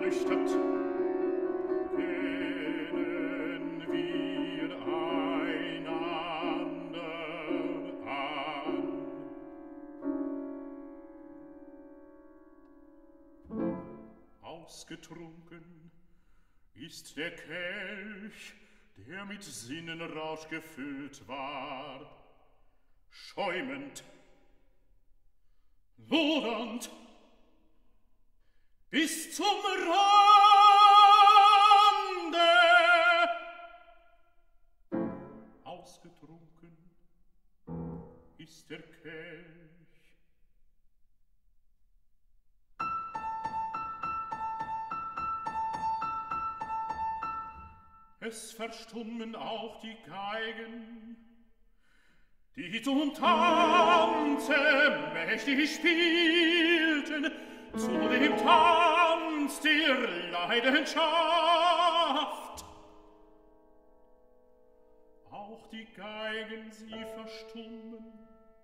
erleuchtet, kennen wir einander an. Ausgetrunken ist der Kelch, der mit Sinnenrausch gefüllt war, schäumend, lodernd, bis zum Rande. Ausgetrunken ist der Kelch. Es verstummen auch die Geigen, die zum Tanze mächtig spielten, zu dem Tanz der Leidenschaft. Auch die Geigen, sie verstummen.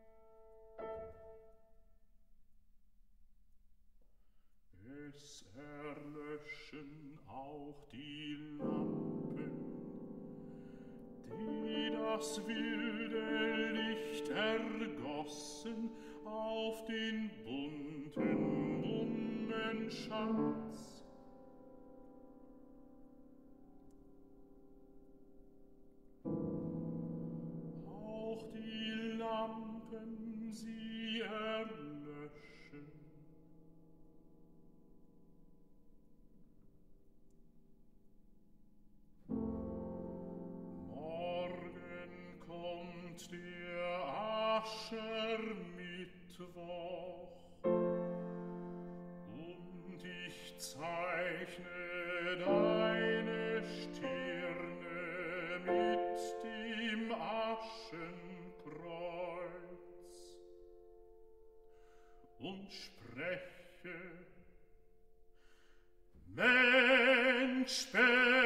Es erlöschen auch die Lampen, die das wilde Licht ergossen auf den bunten Blumenschatz. Auch die Lampen, sie erlöschen. Morgen kommt der Aschermittwoch, und ich zeichne deine Stirne mit dem Aschenkreuz und spreche: Mensch,